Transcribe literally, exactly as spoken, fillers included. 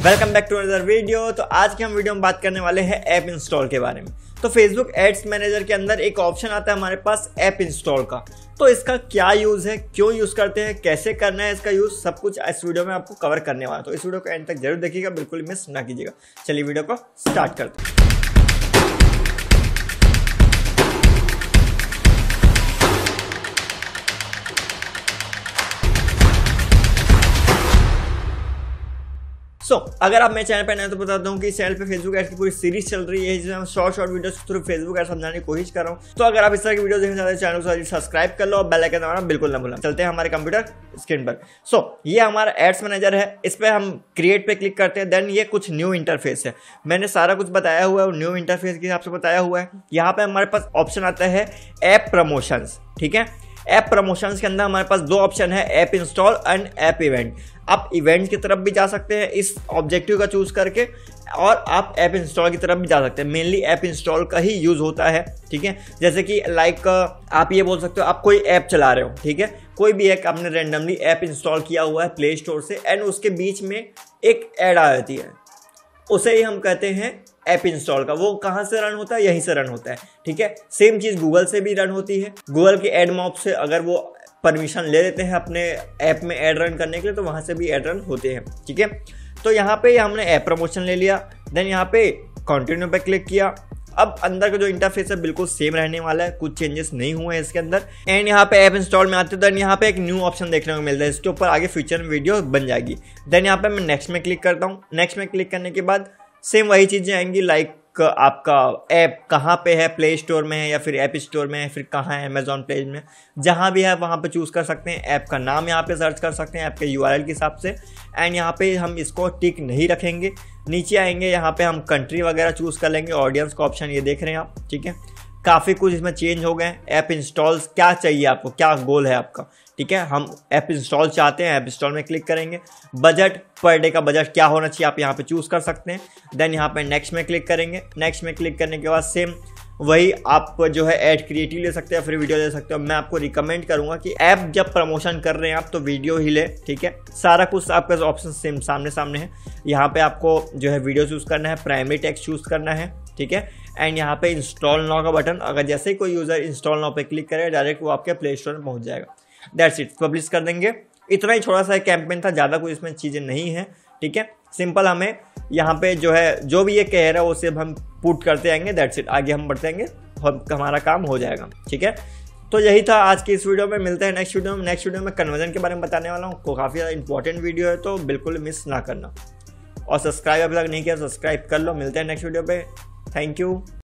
Welcome back to another video. तो आज के हम वीडियो में बात करने वाले हैं ऐप इंस्टॉल के बारे में। तो फेसबुक एड्स मैनेजर के अंदर एक ऑप्शन आता है हमारे पास ऐप इंस्टॉल का। तो इसका क्या यूज़ है, क्यों यूज़ करते हैं, कैसे करना है इसका यूज़, सब कुछ इस वीडियो में आपको कवर करने वाला। तो इस वीडियो को एंड तक जरूर देखिएगा, बिल्कुल मिस ना कीजिएगा। चलिए वीडियो को स्टार्ट करते हैं। सो so, अगर आप मेरे चैनल पर नए तो बता दूं कि इस चैनल पे फेसबुक एड्स की पूरी सीरीज चल रही है, जिसमें मैं शॉर्ट शॉर्ट वीडियोस के थ्रू फेसबुक एड्स समझाने की कोशिश कर रहा हूं। तो अगर आप इस तरह की वीडियो देखना चाहते हैं चैनल को सब्सक्राइब कर लो और बेल आइकन दबाना बिल्कुल ना भूलना। चलते हैं हमारे कंप्यूटर स्क्रीन पर। सो so, ये हमारा एड्स मैनेजर है। इस पर हम क्रिएट पे क्लिक करते हैं। देन ये कुछ न्यू इंटरफेस है। मैंने सारा कुछ बताया हुआ है, न्यू इंटरफेस के हिसाब से बताया हुआ है। यहाँ पे हमारे पास ऑप्शन आता है ऐप प्रमोशंस। ठीक है, ऐप प्रमोशंस के अंदर हमारे पास दो ऑप्शन है, app install and app event. आप इवेंट की तरफ भी जा सकते हैं इस ऑब्जेक्टिव का चूज करके, और आप ऐप इंस्टॉल की तरफ भी जा सकते हैं। मेनली ऐप इंस्टॉल का ही यूज होता है। ठीक है, जैसे कि लाइक आप ये बोल सकते हो आप कोई ऐप चला रहे हो, ठीक है, कोई भी एक आपने रैंडमली ऐप इंस्टॉल किया हुआ है प्ले स्टोर से, एंड उसके बीच में एक ऐड आ जाती है, उसे ही हम कहते हैं ऐप इंस्टॉल का। वो कहाँ से रन होता है? यहीं से रन होता है। ठीक है, सेम चीज़ गूगल से भी रन होती है। गूगल के एड मॉब से अगर वो परमिशन ले लेते हैं अपने ऐप में ऐड रन करने के लिए, तो वहाँ से भी ऐड रन होते हैं। ठीक है, तो यहाँ पे हमने ऐप प्रमोशन ले लिया। देन यहाँ पे कंटिन्यू पे क्लिक किया। अब अंदर का जो इंटरफेस है बिल्कुल सेम रहने वाला है, कुछ चेंजेस नहीं हुए हैं इसके अंदर। एंड यहाँ पे ऐप इंस्टॉल में आते हैं। देन यहाँ पे एक न्यू ऑप्शन देखने को मिलता है, इसके ऊपर आगे फ्यूचर में वीडियो बन जाएगी। देन यहाँ पे मैं नेक्स्ट में क्लिक करता हूँ। नेक्स्ट में क्लिक करने के बाद सेम वही चीज़ें आएंगी, लाइक आपका ऐप कहाँ पे है, प्ले स्टोर में है या फिर ऐप स्टोर में है, फिर कहाँ है, अमेजॉन पेज में, जहाँ भी है वहाँ पे चूज़ कर सकते हैं। ऐप का नाम यहाँ पे सर्च कर सकते हैं ऐप के यूआरएल के हिसाब से। एंड यहाँ पे हम इसको टिक नहीं रखेंगे। नीचे आएंगे, यहाँ पे हम कंट्री वगैरह चूज़ कर लेंगे। ऑडियंस का ऑप्शन ये देख रहे हैं आप। ठीक है, काफ़ी कुछ इसमें चेंज हो गए। ऐप इंस्टॉल्स क्या चाहिए आपको, क्या गोल है आपका? ठीक है, हम ऐप इंस्टॉल चाहते हैं, ऐप इंस्टॉल में क्लिक करेंगे। बजट, पर डे का बजट क्या होना चाहिए आप यहाँ पे चूज़ कर सकते हैं। देन यहाँ पे नेक्स्ट में क्लिक करेंगे। नेक्स्ट में क्लिक करने के बाद सेम वही आप जो है ऐड क्रिएटिव ले सकते हैं, फिर वीडियो ले सकते हो। मैं आपको रिकमेंड करूंगा कि ऐप जब प्रमोशन कर रहे हैं आप तो वीडियो ही ले। ठीक है, सारा कुछ आपका ऑप्शन सेम सामने सामने है। यहाँ पे आपको जो है वीडियो चूज़ करना है, प्राइमरी टेक्स्ट चूज़ करना है। ठीक है, एंड यहाँ पे इंस्टॉल नाउ का बटन, अगर जैसे ही कोई यूज़र इंस्टॉल नाउ पे क्लिक करे डायरेक्ट वो आपके प्ले स्टोर में पहुँच जाएगा। दैट्स इट, पब्लिश कर देंगे। इतना ही छोटा सा कैंपेन था, ज़्यादा कुछ इसमें चीज़ें नहीं है। ठीक है, सिंपल हमें यहाँ पे जो है जो भी ये कह रहा है वो सिर्फ हम पुट करते आएंगे। दैट्स इट, आगे हम बढ़ते आएंगे, हमारा काम हो जाएगा। ठीक है, तो यही था आज की इस वीडियो में। मिलते हैं नेक्स्ट वीडियो में। नेक्स्ट वीडियो में कन्वर्जन के बारे में बताने वाला हूँ, काफ़ी ज़्यादा इंपॉर्टेंट वीडियो है, तो बिल्कुल मिस ना करना। और सब्सक्राइब अभी तक नहीं किया, सब्सक्राइब कर लो। मिलते हैं नेक्स्ट वीडियो पे। Thank you.